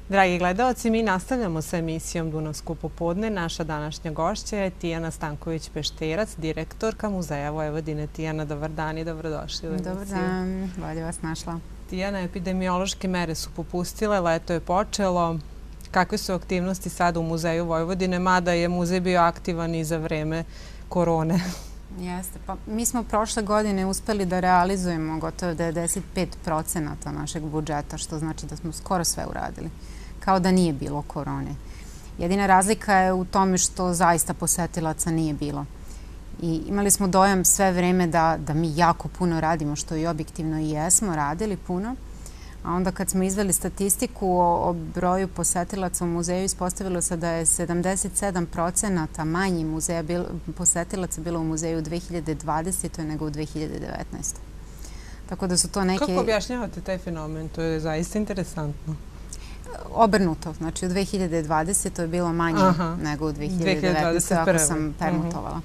Dragi gledalci, mi nastavljamo sa emisijom Dunavsko popodne. Naša današnja gošća je Tijana Stanković-Pešterac, direktorka Muzeja Vojvodine. Tijana, dobar dan i dobrodošli u emisiju. Dobar dan, bolje vas našla. Tijana, epidemiološke mere su popustile, leto je počelo. Kakve su aktivnosti sada u Muzeju Vojvodine, mada je muzej bio aktivan i za vreme korone? Jeste, pa mi smo prošle godine uspeli da realizujemo gotovo 95% našeg budžeta, što znači da smo skoro sve uradili, kao da nije bilo korone. Jedina razlika je u tome što zaista posetilaca nije bilo. I imali smo dojam sve vreme da mi jako puno radimo, što i objektivno i jesmo radili puno. A onda kad smo izveli statistiku o broju posetilaca u muzeju, ispostavilo se da je 77% manje posetilaca bilo u muzeju u 2020. nego u 2019. Tako da su to neke... Kako objašnjavate taj fenomen? To je zaista interesantno. Obrnuto. Znači u 2020. je bilo manje nego u 2019. ako sam permutovala.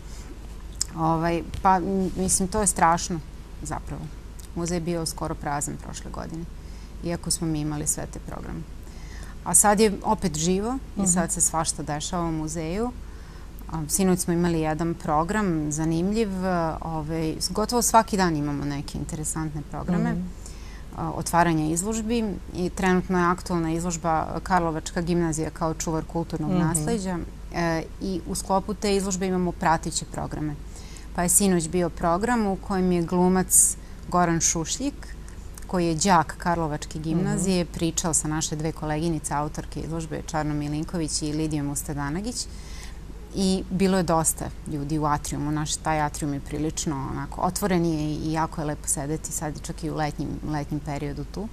Pa mislim, to je strašno zapravo. Muzej je bio skoro prazan prošle godine, iako smo mi imali sve te programe. A sad je opet živo i sad se svašta dešava u muzeju. Sinoć smo imali jedan program, zanimljiv. Gotovo svaki dan imamo neke interesantne programe. Otvaranje izložbi i trenutno je aktualna izložba Karlovačka gimnazija kao čuvar kulturnog nasleđa i u sklopu te izložbe imamo prateće programe. Pa je sinoć bio program u kojem je glumac Goran Šušljik, koji je đak Karlovačke gimnazije, pričao sa naše dve koleginice, autorke izložbe Čarno Milinković i Lidijom Ustadanagić. I bilo je dosta ljudi u atriumu. Naš taj atrium je prilično otvoren je i jako je lepo sedeti sad čak i u letnjem periodu tu.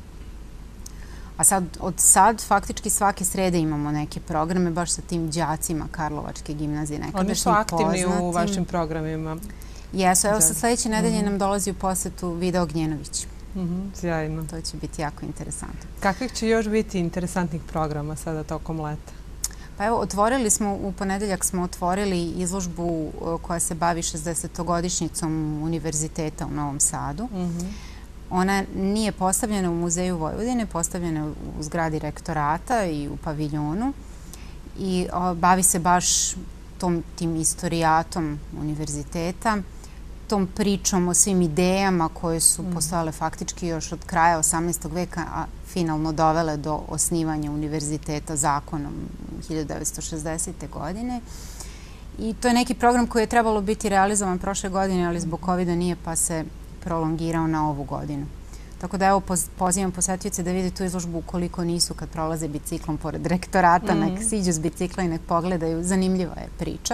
A od sad faktički svake srede imamo neke programe baš sa tim đacima Karlovačke gimnazije. Oni su aktivni u vašim programima? Jesu. Evo sad sledeće nedelje nam dolazi u posetu Vida Ognjenović. Sjajno. To će biti jako interesantno. Kakvih će još biti interesantnih programa sada tokom leta? Pa evo, u ponedeljak smo otvorili izložbu koja se bavi 60-godišnjicom Univerziteta u Novom Sadu. Ona nije postavljena u Muzeju Vojvodine, postavljena u zgradi rektorata i u paviljonu i bavi se baš tim istorijatom univerziteta, tom pričom o svim idejama koje su postojale faktički još od kraja 18. veka, a finalno dovele do osnivanja univerziteta zakonom 1960. godine. I to je neki program koji je trebalo biti realizovan prošle godine, ali zbog COVID-a nije, pa se prolongirao na ovu godinu. Tako da evo pozivam posetioce da vide tu izložbu ukoliko nisu kad prolaze biciklom pored rektorata, nek siđu s bicikla i nek pogledaju. Zanimljiva je priča.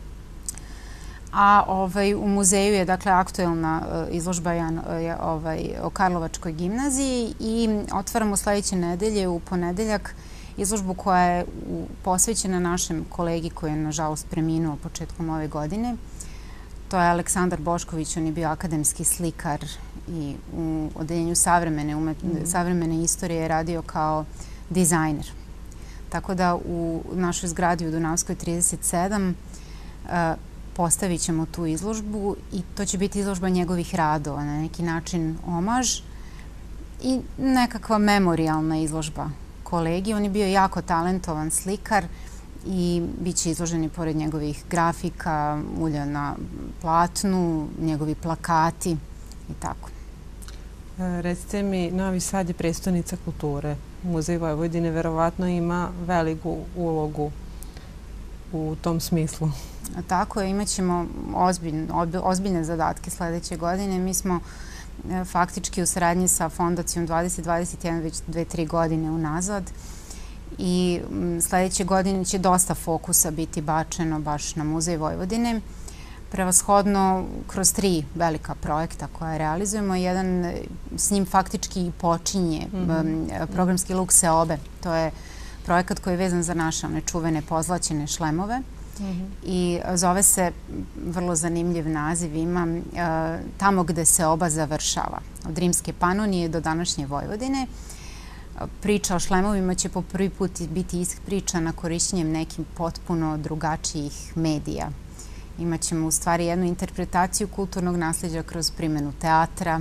A u muzeju je dakle aktuelna izložba o Karlovačkoj gimnaziji i otvaramo sledeće nedelje u ponedeljak izložbu koja je posvećena našem kolegi koji je nažalost preminuo početkom ove godine. To je Aleksandar Bošković, on je bio akademski slikar i u odeljenju savremene istorije je radio kao dizajner. Tako da u našoj zgradi u Dunavskoj 37 postavit ćemo tu izložbu i to će biti izložba njegovih radova, na neki način omaž i nekakva memorijalna izložba kolegi. On je bio jako talentovan slikar i bit će izloženi pored njegovih grafika, ulja na platnu, njegovi plakati i tako. Recite mi, Novi Sad je prestonica kulture. Muzej Vojvodine verovatno ima veliku ulogu u tom smislu. Tako je, imat ćemo ozbiljne zadatke sledeće godine. Mi smo faktički u saradnji sa Fondacijom 2021 već 2-3 godine unazad i sledeće godine će dosta fokusa biti bačeno baš na Muzej Vojvodine. Prevashodno kroz 3 velika projekta koje realizujemo. Jedan s njim faktički počinje programski luk Seobe. To je projekat koji je vezan za naše čuvene pozlaćene šlemove i zove se, vrlo zanimljiv naziv ima, Tamo gde Seoba završava. Od Rimske Panonije do današnje Vojvodine. Priča o šlemovima će po prvi put biti ispričana korišćenjem nekim potpuno drugačijih medija. Imaćemo u stvari jednu interpretaciju kulturnog nasleđa kroz primjenu teatra,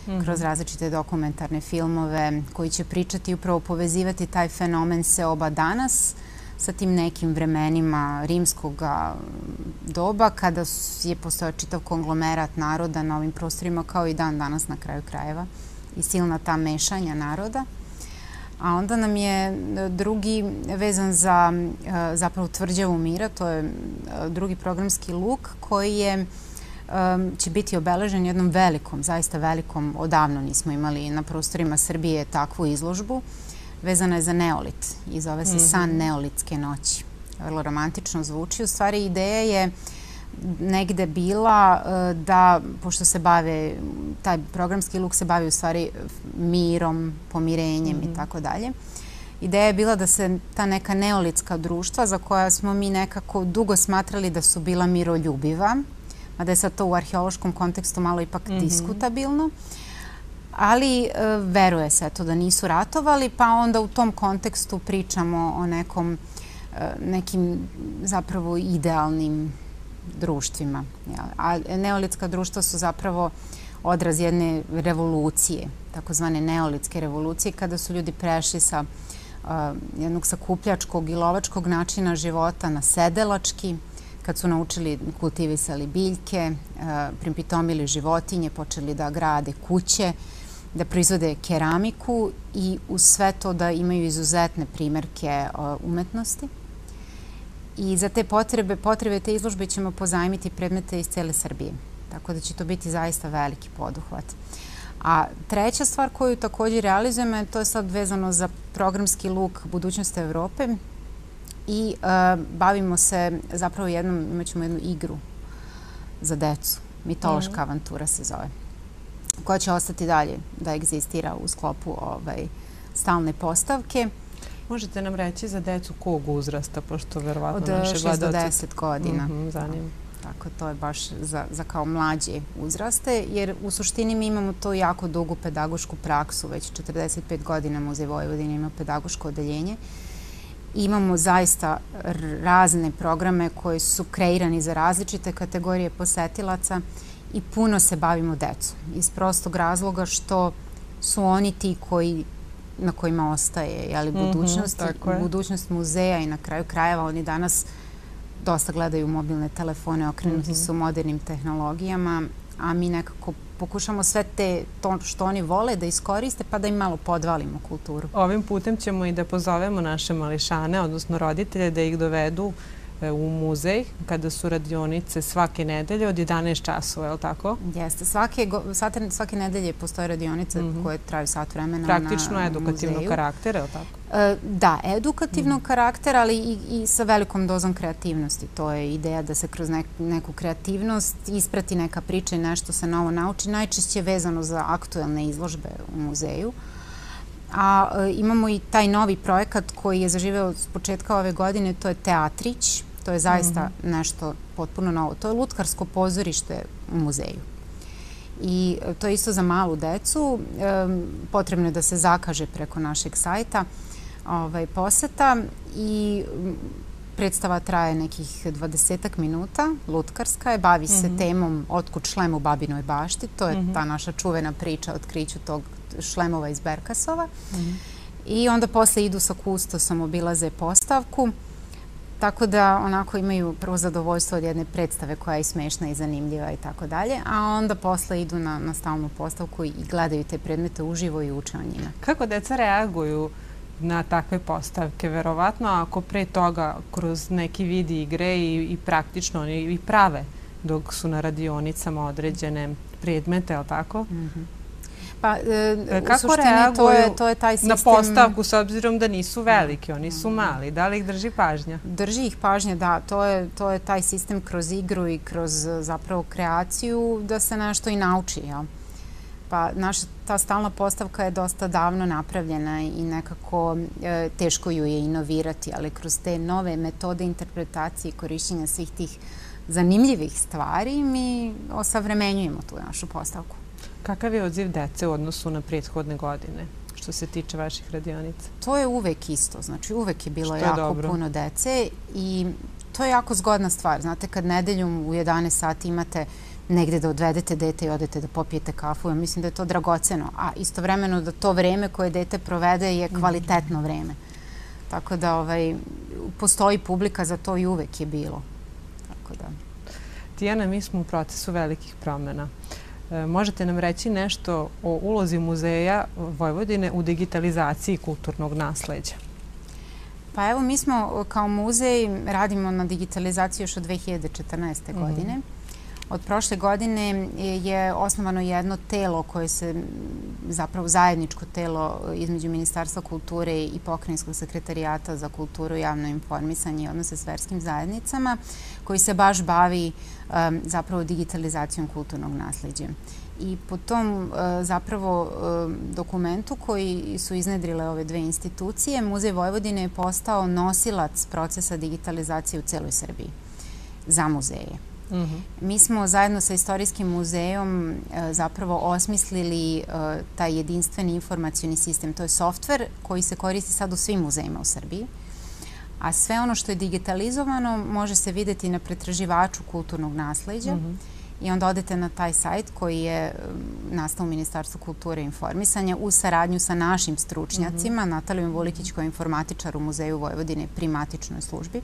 kroz različite dokumentarne filmove koji će pričati i upravo povezivati taj fenomen seoba danas sa tim nekim vremenima rimskog doba kada je postojao čitav konglomerat naroda na ovim prostorima kao i dan danas na kraju krajeva i silna ta mešanja naroda. A onda nam je drugi vezan za zapravo Tvrđavu mira, to je drugi programski luk koji će biti obeležen jednom velikom, zaista velikom, odavno nismo imali na prostorima Srbije takvu izložbu. Vezana je za neolit i zove se San neolitske noći. Vrlo romantično zvuči. U stvari ideja je negde bila da, pošto se bave, taj programski luk se bavi u stvari mirom, pomirenjem i tako dalje. Ideja je bila da se ta neka neolitska društva za koja smo mi nekako dugo smatrali da su bila miroljubiva, mada je sad to u arheološkom kontekstu malo ipak diskutabilno, ali veruje se to da nisu ratovali, pa onda u tom kontekstu pričamo o nekim zapravo idealnim društvima. A neolitska društva su zapravo odraz jedne revolucije, takozvane neolitske revolucije, kada su ljudi prešli sa jednog sakupljačkog i lovačkog načina života na sedelački, kad su naučili, kultivisali biljke, pripitomili životinje, počeli da grade kuće, da proizvode keramiku i uz sve to da imaju izuzetne primerke umetnosti. I za te potrebe te izložbe ćemo pozajmiti predmete iz cele Srbije. Tako da će to biti zaista veliki poduhvat. A treća stvar koju također realizujemo, to je sad vezano za programski luk Budućnost Evrope i bavimo se zapravo imat ćemo jednu igru za decu. Mitološka avantura se zove, koja će ostati dalje da egzistira u sklopu stalne postavke. Možete nam reći za decu kog uzrasta, pošto verovatno od naše gledaoci... Od 6 do 10 godina. Zanima. Tako, to je baš za kao mlađe uzraste, jer u suštini mi imamo to jako dugu pedagošku praksu, već 45 godina Muzej Vojvodine ima pedagoško odeljenje. Imamo zaista razne programe koji su kreirani za različite kategorije posetilaca i puno se bavimo decom. Iz prostog razloga što su oni ti na kojima ostaje budućnost muzeja i na kraju krajeva oni danas dosta gledaju mobilne telefone, okrenuti su modernim tehnologijama, a mi nekako pokušamo sve to što oni vole da iskoriste pa da im malo podvalimo kulturu. Ovim putem ćemo i da pozovemo naše mališane, odnosno roditelje, da ih dovedu u muzej kada su radionice svake nedelje od 11 časova, je li tako? Jeste. Svake nedelje postoje radionice koje traju sat vremena na muzeju. Praktično edukativnog karaktera, je li tako? Da, edukativnog karaktera, ali i sa velikom dozom kreativnosti. To je ideja da se kroz neku kreativnost isprati neka priča i nešto se novo nauči, najčešće vezano za aktuelne izložbe u muzeju. A imamo i taj novi projekat koji je zaživeo s početka ove godine, to je Teatrić. To je zaista nešto potpuno novo. To je lutkarsko pozorište u muzeju. I to je isto za malu decu. Potrebno je da se zakaže preko našeg sajta poseta i predstava traje nekih 20 minuta, lutkarska je, bavi se temom Otkud šlem u Babinoj bašti. To je ta naša čuvena priča o otkriću tog šlemova iz Berkasova. I onda posle idu sa kustosom, obilaze postavku. Tako da onako imaju prvo zadovoljstvo od jedne predstave koja je smešna i zanimljiva i tako dalje, a onda posle idu na stalnu postavku i gledaju te predmete uživo i uče o njima. Kako deca reaguju na takve postavke? Verovatno ako pre toga kroz neki vid igre i praktično oni i prave dok su na radionicama određene predmete, je li tako? Pa, u suštini to je taj sistem... Na postavku, s obzirom da nisu veliki, oni su mali. Da li ih drži pažnja? Drži ih pažnja, da. To je taj sistem kroz igru i kroz zapravo kreaciju da se nešto i nauči. Pa ta stalna postavka je dosta davno napravljena i nekako teško ju je inovirati, ali kroz te nove metode interpretacije i korišćenja svih tih zanimljivih stvari mi osavremenjujemo tu našu postavku. Kakav je odziv dece u odnosu na prethodne godine, što se tiče vaših radionica? To je uvek isto. Znači, uvek je bilo jako puno dece i to je jako zgodna stvar. Znate, kad nedeljom u 11 sati imate negde da odvedete dete i odete da popijete kafu. Ja mislim da je to dragoceno, a istovremeno da to vreme koje dete provede je kvalitetno vreme. Tako da postoji publika za to i uvek je bilo. Tako da. Tijana, mi smo u procesu velikih promjena. Možete nam reći nešto o ulozi Muzeja Vojvodine u digitalizaciji kulturnog nasleđa? Pa evo, mi smo kao muzej radimo na digitalizaciji još od 2014. godine. Od prošle godine je osnovano jedno telo koje se, zapravo zajedničko telo između Ministarstva kulture i Pokrajinskog sekretarijata za kulturu, javno informisanje i odnose s verskim zajednicama, koji se baš bavi zapravo digitalizacijom kulturnog nasleđa. I po tom zapravo dokumentu koji su iznedrile ove dve institucije, Muzej Vojvodine je postao nosilac procesa digitalizacije u celoj Srbiji za muzeje. Mi smo zajedno sa Istorijskim muzejom zapravo osmislili taj jedinstveni informacioni sistem. To je softver koji se koristi sad u svim muzejima u Srbiji. A sve ono što je digitalizovano može se videti na pretraživaču kulturnog nasleđa i onda odete na taj sajt koji je nastao u Ministarstvu kulture i informisanja u saradnju sa našim stručnjacima, Natalijom Vulikić koja je informatičar u Muzeju Vojvodine pri matičnoj službi.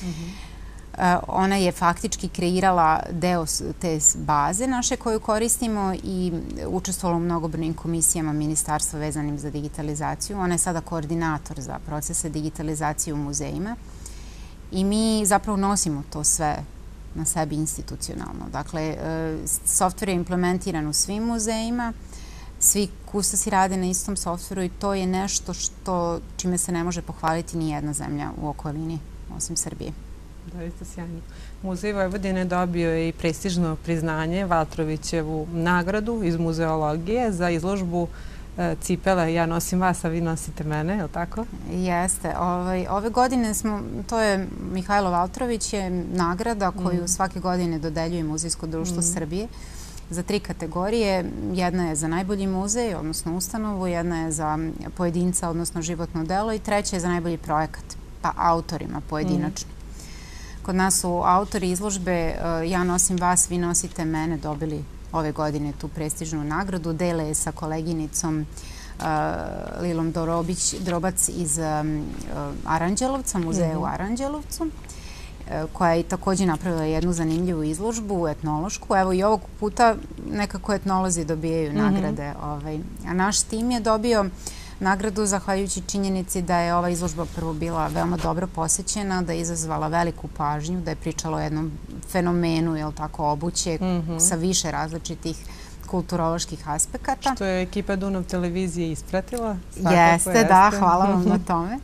Ona je faktički kreirala deo te baze naše koju koristimo i učestvovala u mnogobrojnim komisijama ministarstva vezanim za digitalizaciju. Ona je sada koordinator za procese digitalizacije u muzejima i mi zapravo nosimo to sve na sebi institucionalno. Dakle, softver je implementiran u svim muzejima, svi kustosi rade na istom softveru i to je nešto čime se ne može pohvaliti ni jedna zemlja u okolini, osim Srbije. Doista sjajno. Muzej Vojvodine dobio je i prestižno priznanje, Valtrovićevu nagradu iz muzeologije za izložbu cipele Ja nosim vas, a vi nosite mene, je li tako? Jeste. Ove godine to je Mihajlo Valtrović, je nagrada koju svake godine dodeljuje Muzejsko društvo Srbije za 3 kategorije. Jedna je za najbolji muzej, odnosno ustanovu, jedna je za pojedinca, odnosno životno delo i treća je za najbolji projekat, pa autorima pojedinačno. Kod nas su autori izložbe Ja nosim vas, vi nosite mene dobili ove godine tu prestižnu nagradu. Dele je sa koleginicom Lilom Drobac iz Aranđelovca, muzeja u Aranđelovcu, koja je također napravila jednu zanimljivu izložbu, etnološku. Evo i ovog puta nekako etnolozi dobijaju nagrade. A naš tim je dobio nagradu zahvaljujući činjenici da je ova izložba prvo bila veoma dobro posećena, da je izazvala veliku pažnju, da je pričala o jednom fenomenu, je li tako, obuće sa više različitih kulturoloških aspekata. Što je ekipa Dunav televizije ispratila. Jeste, da, hvala vam na tome.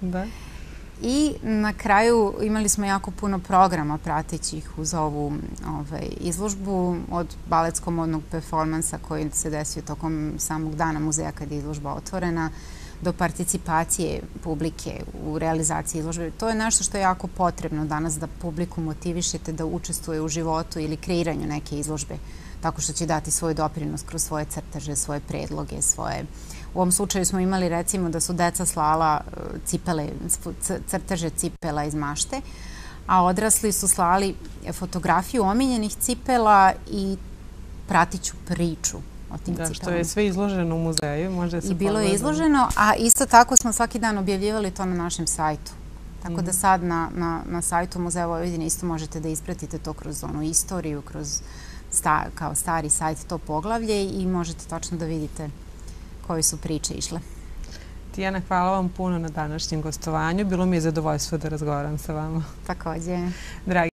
I na kraju imali smo jako puno programa pratećih uz ovu izložbu, od baletsko-modnog performansa koji se desio tokom samog dana muzeja kad je izložba otvorena, do participacije publike u realizaciji izložbe. To je nešto što je jako potrebno danas, da publiku motivišete da učestvuje u životu ili kreiranju neke izložbe, tako što će dati svoj doprinos kroz svoje crteže, svoje predloge, svoje... U ovom slučaju smo imali recimo da su deca slala crteže cipela iz mašte, a odrasli su slali fotografiju omiljenih cipela i pratiću priču o tim cipelama. Da, što je sve izloženo u muzeju, može se pogledati. I bilo je izloženo, a isto tako smo svaki dan objavljivali to na našem sajtu. Tako da sad na sajtu Muzeja Vojvodine isto možete da ispratite to kroz onu istoriju, kroz kao stari sajt to poglavlje i možete tačno da vidite koje su priče išle. Tijana, hvala vam puno na današnjem gostovanju. Bilo mi je zadovoljstvo da razgovaram sa vama. Također. Dragi